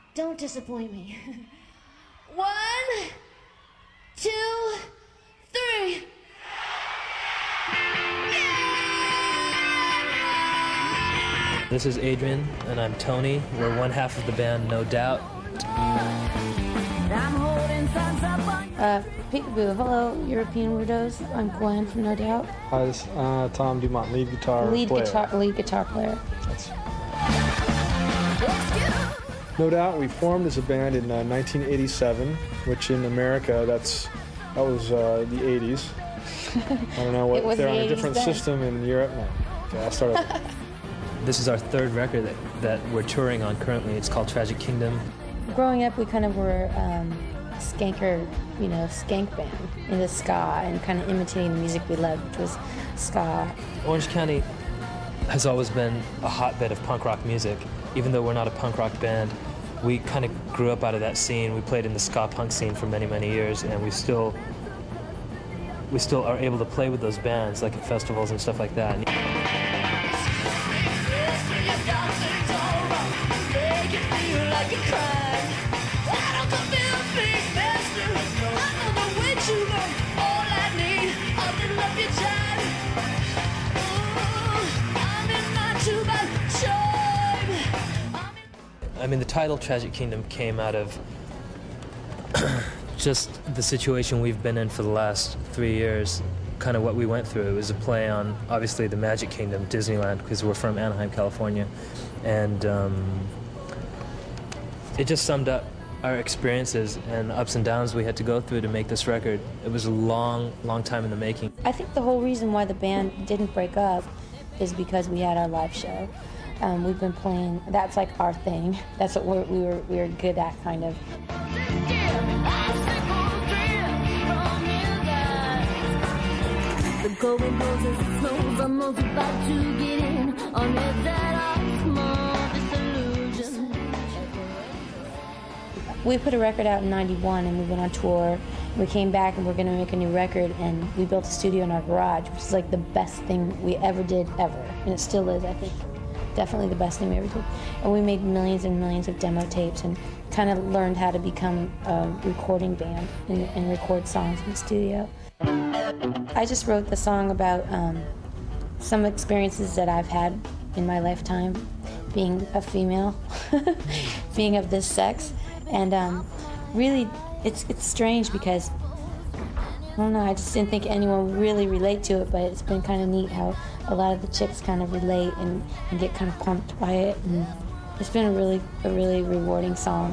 Don't disappoint me. 1, 2, 3. This is Adrian, and I'm Tony. We're one half of the band, No Doubt. Peekaboo, hello, European Weirdos. I'm Gwen from No Doubt. Hi, this is Tom Dumont, lead guitar player. Lead guitar player. No Doubt, we formed as a band in 1987, which in America, that was the 80s. I don't know what, they're on a different system in Europe. No. Okay, I'll start over. This is our third record that we're touring on currently. It's called Tragic Kingdom. Growing up, we kind of were skanker, skank band in the ska and kind of imitating the music we loved, which was ska. Orange County has always been a hotbed of punk rock music. Even though we're not a punk rock band, we kind of grew up out of that scene. We played in the ska punk scene for many, many years, and we still are able to play with those bands, like at festivals and stuff like that. I mean, the title Tragic Kingdom came out of just the situation we've been in for the last 3 years, kind of what we went through. It was a play on, obviously, the Magic Kingdom, Disneyland, because we're from Anaheim, California. And it just summed up our experiences and ups and downs we had to go through to make this record. It was a long, long time in the making. I think the whole reason why the band didn't break up is because we had our live show. We've been playing, that's like our thing. That's what we were good at, kind of. The going goes as it snows, I'm most about to get in on that small disillusion. We put a record out in '91 and we went on tour. We came back and we're going to make a new record, and we built a studio in our garage, which is like the best thing we ever did, ever. And it still is, I think. Definitely the best thing we ever did. And we made millions and millions of demo tapes and kind of learned how to become a recording band and record songs in the studio. I just wrote the song about some experiences that I've had in my lifetime, being a female, being of this sex. And really, it's strange because, I don't know, I just didn't think anyone would really relate to it, but it's been kind of neat how a lot of the chicks kind of relate and get kind of pumped by it. And it's been a really rewarding song.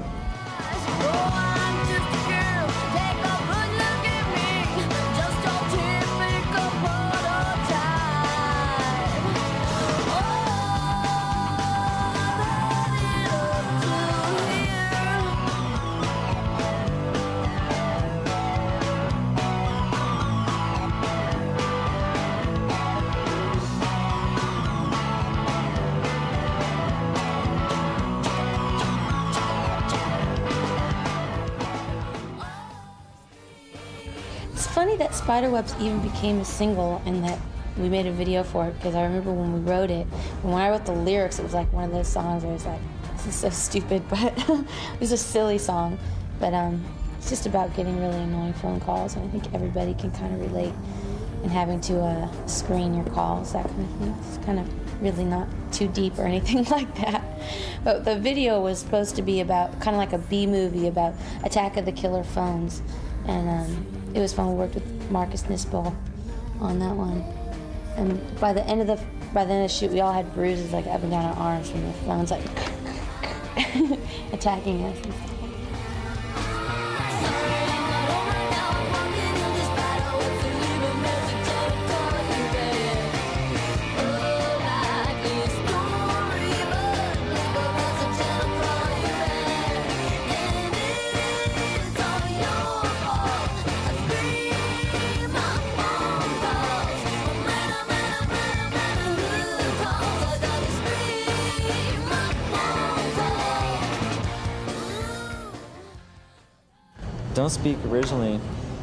It's funny that Spiderwebs even became a single and that we made a video for it, because I remember when we wrote it, and when I wrote the lyrics, it was like one of those songs where I was like, this is so stupid, but it was a silly song. But it's just about getting really annoying phone calls, and I think everybody can kind of relate in having to screen your calls, that kind of thing. It's kind of really not too deep or anything like that. But the video was supposed to be about, kind of like a B-movie about Attack of the Killer Phones. And it was fun. We worked with Marcus Nispel on that one. And by the end of the shoot, we all had bruises like up and down our arms from the phones like attacking us and stuff. Don't Speak originally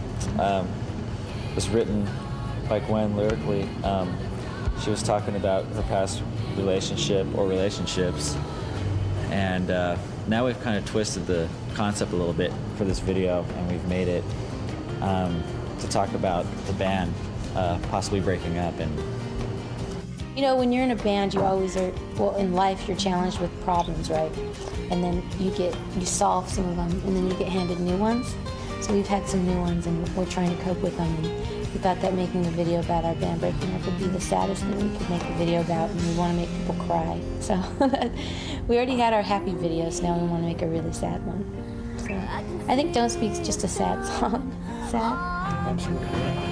was written by Gwen lyrically. She was talking about her past relationship or relationships, and now we've kind of twisted the concept a little bit for this video, and we've made it to talk about the band possibly breaking up. And you know, when you're in a band, you always are, well, in life you're challenged with problems, right? And then you solve some of them, and then you get handed new ones. So we've had some new ones, and we're trying to cope with them. And we thought that making a video about our band breaking up would be the saddest thing we could make a video about, and we want to make people cry. So we already had our happy video, so now we want to make a really sad one. So I think Don't Speak's just a sad song. Sad? Absolutely.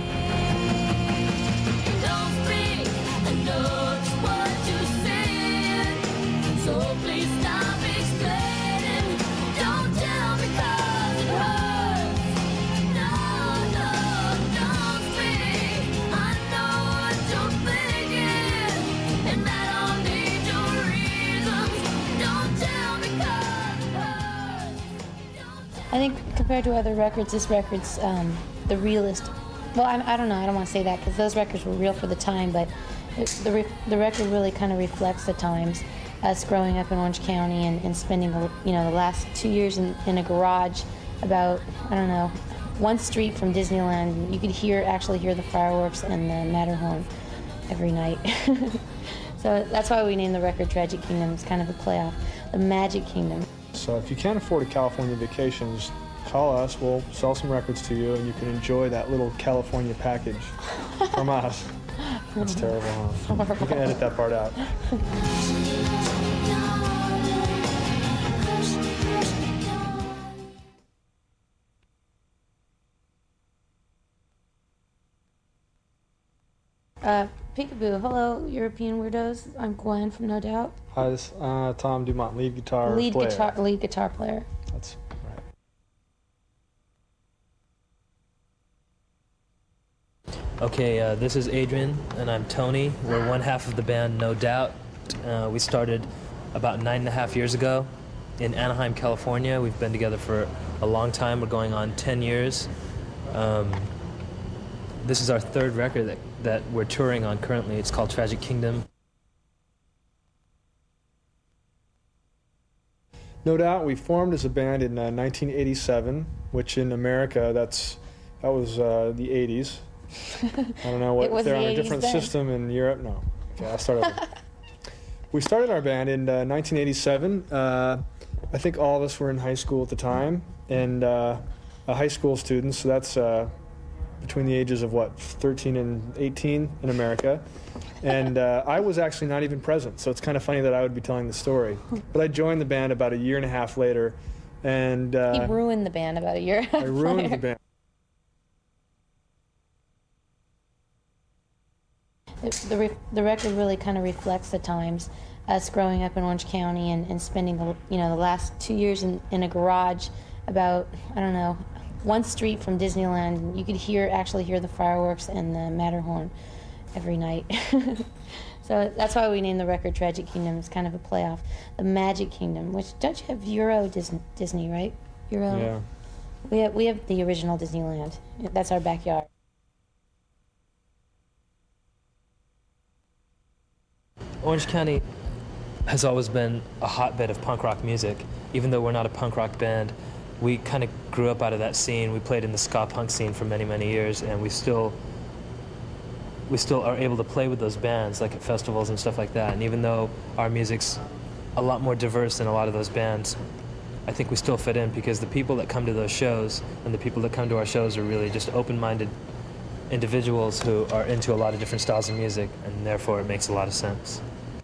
Don't speak, I know just what you're saying, so please stop explaining. Don't tell me 'cause it hurts. No, don't speak. I know what you're thinking, and I don't need your reasons. Don't tell me 'cause it hurts. I think compared to other records, this record's the realest. Well, I don't know. I don't want to say that because those records were real for the time, but the record really kind of reflects the times. Us growing up in Orange County and spending, you know, the last 2 years in a garage about, I don't know, one street from Disneyland. You could actually hear the fireworks and the Matterhorn every night. So that's why we named the record Tragic Kingdom. It's kind of a play off the Magic Kingdom. So if you can't afford a California vacation, just call us. We'll sell some records to you, and you can enjoy that little California package from us. That's terrible, huh? You can edit that part out. Peekaboo, hello, European Weirdos. I'm Gwen from No Doubt. Hi, this is Tom Dumont, lead guitar player. Lead guitar player. That's right. Okay, this is Adrian, and I'm Tony. We're one half of the band No Doubt. We started about 9.5 years ago in Anaheim, California. We've been together for a long time. We're going on 10 years. This is our third record that we're touring on currently. It's called Tragic Kingdom. No Doubt, we formed as a band in 1987, which in America, that was the 80s. I don't know what they're on a different system in Europe. No. Okay, I'll start over. We started our band in 1987. I think all of us were in high school at the time, and high school students, so that's between the ages of, 13 and 18 in America. And I was actually not even present, so it's kind of funny that I would be telling the story. But I joined the band about 1.5 years later, and he ruined the band about 1.5 years. I ruined the band. The record really kind of reflects the times. Us growing up in Orange County and spending, you know, the last 2 years in a garage about, I don't know, one street from Disneyland. And you could actually hear the fireworks and the Matterhorn every night. So that's why we named the record Tragic Kingdom. It's kind of a play off the Magic Kingdom, which, don't you have Euro Disney, right? Euro. Yeah. We have the original Disneyland. That's our backyard. Orange County has always been a hotbed of punk rock music. Even though we're not a punk rock band, we kind of grew up out of that scene. We played in the ska punk scene for many, many years, and we still are able to play with those bands, like at festivals and stuff like that. And even though our music's a lot more diverse than a lot of those bands, I think we still fit in because the people that come to those shows and the people that come to our shows are really just open-minded individuals who are into a lot of different styles of music, and therefore it makes a lot of sense.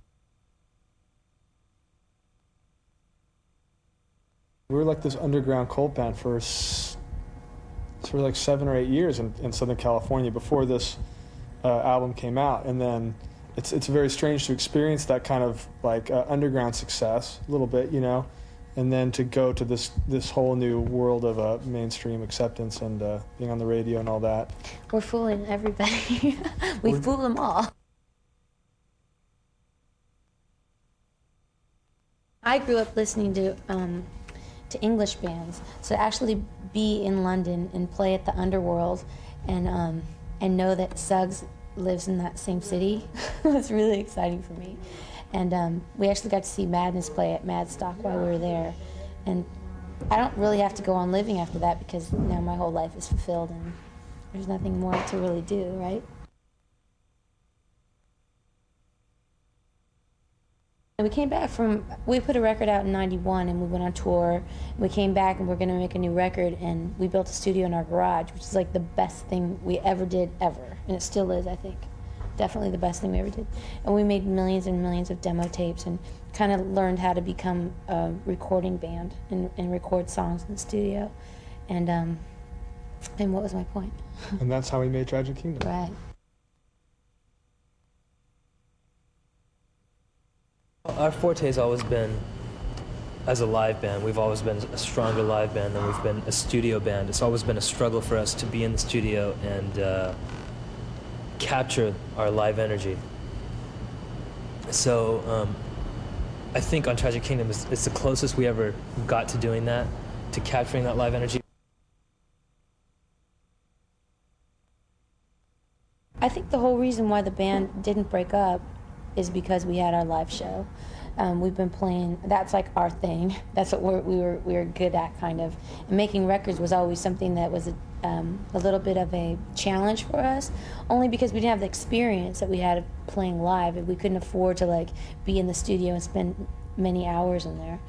We were like this underground cult band for like 7 or 8 years in Southern California before this album came out, and then it's very strange to experience that kind of like underground success a little bit, you know, and then to go to this whole new world of mainstream acceptance and being on the radio and all that. We're fooling everybody. We fool them all. I grew up listening to English bands, so to actually be in London and play at the Underworld and know that Suggs lives in that same city was really exciting for me. And we actually got to see Madness play at Madstock while we were there. And I don't really have to go on living after that because now my whole life is fulfilled and there's nothing more to really do, right? We came back we put a record out in '91 and we went on tour. We came back and we're going to make a new record, and we built a studio in our garage, which is like the best thing we ever did ever. And it still is, I think. Definitely the best thing we ever did. And we made millions and millions of demo tapes and kind of learned how to become a recording band and record songs in the studio. And what was my point? And that's how we made Tragic Kingdom. Right. Our forte has always been as a live band. We've always been a stronger live band than we've been a studio band. It's always been a struggle for us to be in the studio and capture our live energy. So I think on Tragic Kingdom it's the closest we ever got to doing that, to capturing that live energy. I think the whole reason why the band didn't break up is because we had our live show. We've been playing, that's like our thing. That's what we were good at, kind of. And making records was always something that was a little bit of a challenge for us, only because we didn't have the experience that we had of playing live, and we couldn't afford to like be in the studio and spend many hours in there.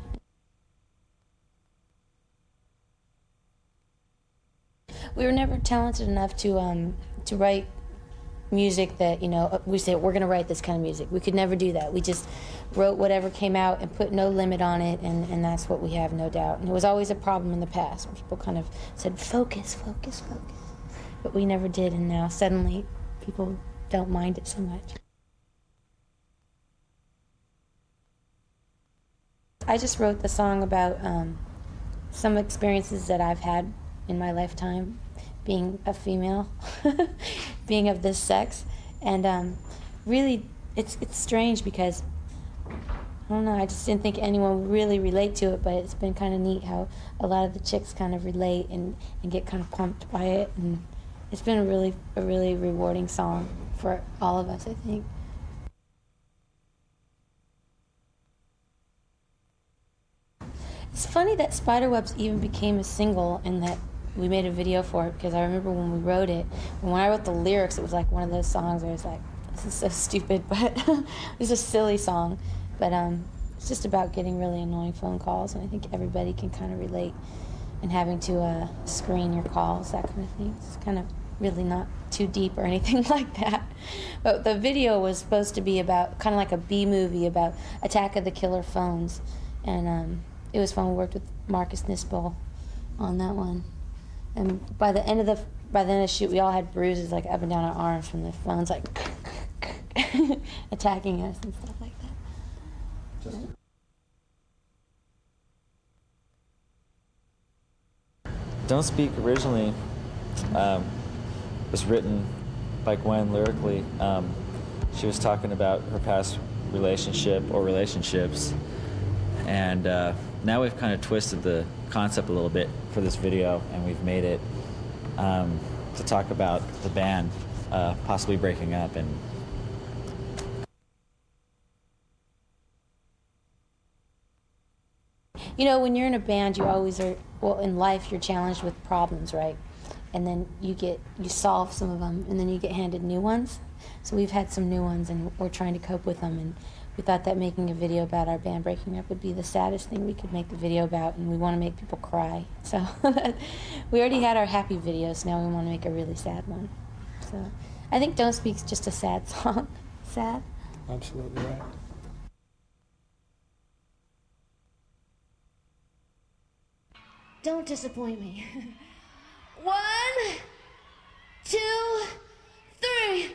We were never talented enough to write music that, you know, we said we're going to write this kind of music. We could never do that. We just wrote whatever came out and put no limit on it, and that's what we have, no doubt. And it was always a problem in the past when people kind of said, focus, focus, focus. But we never did, and now suddenly people don't mind it so much. I just wrote the song about some experiences that I've had in my lifetime, being a female, being of this sex, and really, it's strange because, I don't know, I just didn't think anyone would really relate to it, but it's been kind of neat how a lot of the chicks kind of relate and get kind of pumped by it, and it's been a really rewarding song for all of us, I think. It's funny that Spiderwebs even became a single and that we made a video for it, because I remember when we wrote it, and when I wrote the lyrics, it was like one of those songs where it's like, this is so stupid, but it's a silly song. But it's just about getting really annoying phone calls, and I think everybody can kind of relate, and having to screen your calls, that kind of thing. It's kind of really not too deep or anything like that. But the video was supposed to be about, kind of like a B-movie about Attack of the Killer Phones, and it was fun. We worked with Marcus Nispel on that one. And by the end of the shoot, we all had bruises like up and down our arms from the phones, like attacking us and stuff like that. Don't Speak originally was written by Gwen lyrically. She was talking about her past relationship or relationships, and now we've kind of twisted the concept a little bit for this video, and we've made it to talk about the band possibly breaking up. And you know, when you're in a band, you always are, well, in life you're challenged with problems, right? And then you solve some of them, and then you get handed new ones. So we've had some new ones, and we're trying to cope with them, and we thought that making a video about our band breaking up would be the saddest thing we could make the video about, and we want to make people cry. So we already had our happy videos, so now we want to make a really sad one. So I think Don't Speak's just a sad song. Sad? Absolutely right. Don't disappoint me. 1, 2, 3.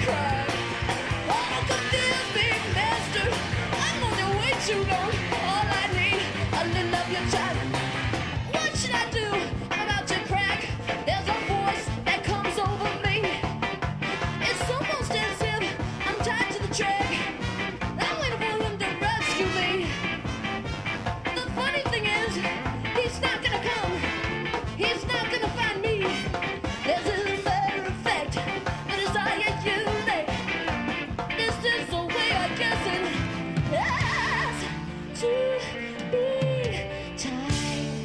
cry. Oh, don't confuse me, mister. I'm on the way too long. All I need, a little of your time. What should I do? I'm about to crack. There's a voice that comes over me. It's almost as if I'm tied to the track. I'm waiting for him to rescue me. The funny thing is, he's not gonna come. He's not gonna find me. As a matter of fact, the desire you make. This is the way I guess it has to be. Time,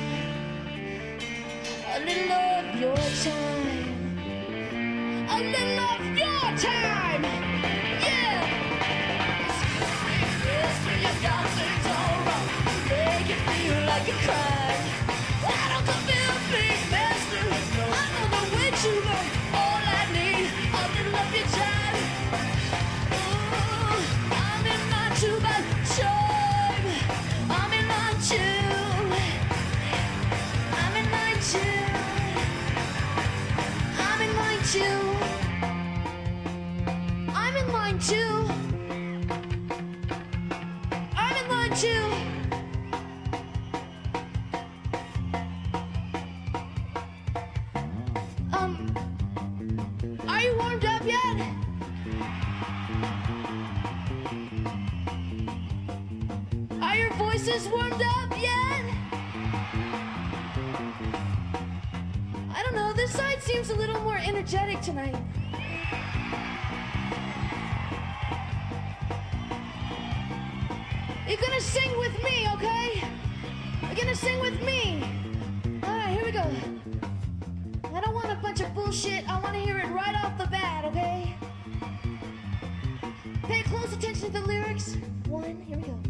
a little of your time, a little of your time. Yeah. You got things all wrong. Make it feel like a crime. I don't confuse me, master. I'm on the way too long. All I need, a little of your time. Ooh, I'm in my too bad time. I'm in my too. I'm in my too. I'm in my too. I'm in line too. I'm in line too. Are you warmed up yet? Are your voices warmed up yet? I don't know, this side seems a little more energetic tonight. You're gonna sing with me, okay? You're gonna sing with me. Alright, here we go. I don't want a bunch of bullshit. I want to hear it right off the bat, okay? Pay close attention to the lyrics. 1, here we go.